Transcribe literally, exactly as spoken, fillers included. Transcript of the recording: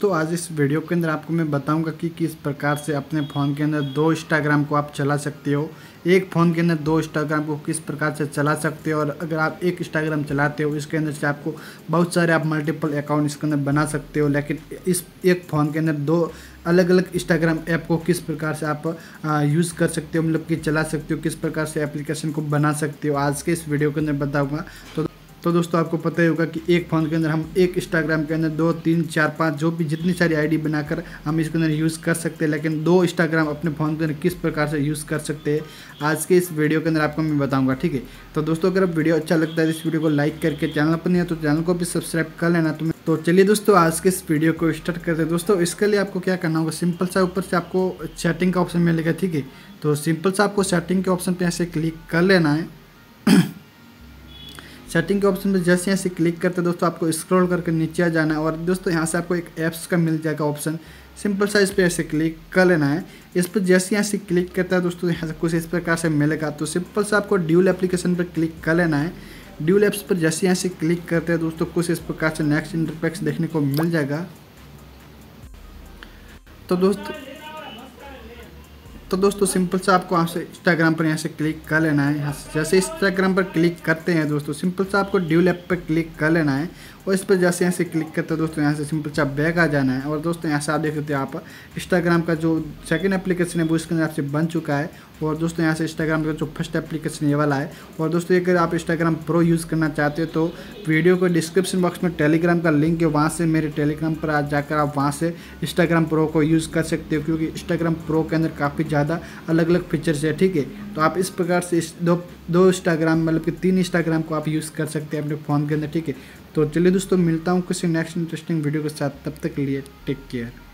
दोस्तों आज इस वीडियो के अंदर आपको मैं बताऊंगा कि किस प्रकार से अपने फ़ोन के अंदर दो इंस्टाग्राम को आप चला सकते हो। एक फ़ोन के अंदर दो इंस्टाग्राम को किस प्रकार से चला सकते हो, और अगर आप एक इंस्टाग्राम चलाते हो इसके अंदर से आपको बहुत सारे आप मल्टीपल अकाउंट इसके अंदर बना सकते हो। लेकिन इस एक फ़ोन के अंदर दो अलग अलग इंस्टाग्राम ऐप को किस प्रकार से आप यूज़ कर सकते हो, मतलब कि चला सकते हो, किस प्रकार से एप्लीकेशन को बना सकते हो, आज के इस वीडियो के अंदर बताऊँगा। तो तो दोस्तों आपको पता ही होगा कि एक फ़ोन के अंदर हम एक इंस्टाग्राम के अंदर दो तीन चार पाँच जो भी जितनी सारी आईडी बनाकर हम इसके अंदर यूज़ कर सकते हैं। लेकिन दो इंस्टाग्राम अपने फ़ोन के अंदर किस प्रकार से यूज़ कर सकते हैं, आज के इस वीडियो के अंदर आपको मैं बताऊंगा। ठीक है, तो दोस्तों अगर वीडियो अच्छा लगता है तो इस वीडियो को लाइक करके, चैनल पर नहीं है तो चैनल को भी सब्सक्राइब कर लेना। तो तो चलिए दोस्तों आज के इस वीडियो को स्टार्ट करते हैं। दोस्तों इसके लिए आपको क्या करना होगा, सिंपल सा ऊपर से आपको सेटिंग का ऑप्शन मिलेगा। ठीक है, तो सिंपल सा आपको सेटिंग के ऑप्शन पर ऐसे क्लिक कर लेना है। सेटिंग के ऑप्शन पे जैसे यहाँ से क्लिक करते हैं दोस्तों आपको स्क्रॉल करके नीचे आ जाना है, और दोस्तों यहाँ से आपको एक ऐप्स का मिल जाएगा ऑप्शन। सिंपल सा इस पर ऐसे क्लिक कर लेना है। इस पर जैसे यहाँ से क्लिक करता है दोस्तों यहाँ से कुछ इस प्रकार से मिलेगा। तो सिंपल सा आपको ड्यूल एप्लीकेशन पर क्लिक कर लेना है। ड्यूल एप्स पर जैसे यहाँ से क्लिक करते हैं दोस्तों कुछ इस प्रकार से नेक्स्ट इंटरफेस देखने को मिल जाएगा। तो दोस्तों तो दोस्तों सिंपल सा आपको यहाँ से इंस्टाग्राम पर यहाँ से क्लिक कर लेना है। यहाँ से जैसे इंस्टाग्राम पर क्लिक करते हैं दोस्तों सिंपल सा आपको ड्यूल ऐप पर क्लिक कर लेना है, और इस पर जैसे यहाँ से क्लिक करते हैं दोस्तों यहाँ से सिंपल सा बैक आ जाना है। और दोस्तों यहाँ से आप देख सकते हैं आप इंस्टाग्राम का जो सेकंड एप्लीकेशन है वो इसके अंदर आपसे बन चुका है। और दोस्तों यहाँ से इंस्टाग्राम का जो फर्स्ट एप्लीकेशन ये वाला है। और दोस्तों अगर आप इंस्टाग्राम प्रो यूज़ करना चाहते हो तो वीडियो को डिस्क्रिप्शन बॉक्स में टेलीग्राम का लिंक है, वहाँ से मेरे टेलीग्राम पर आ जाकर आप वहाँ से इंस्टाग्राम प्रो को यूज़ कर सकते हो, क्योंकि इंस्टाग्राम प्रो के अंदर काफ़ी ज़्यादा अलग अलग फीचर्स है। ठीक है, तो आप इस प्रकार से इस दो दो इंस्टाग्राम मतलब कि तीन इंस्टाग्राम को आप यूज़ कर सकते हैं अपने फ़ोन के अंदर। ठीक है, तो चलिए दोस्तों मिलता हूँ किसी नेक्स्ट इंटरेस्टिंग वीडियो के साथ, तब तक के लिए टेक केयर।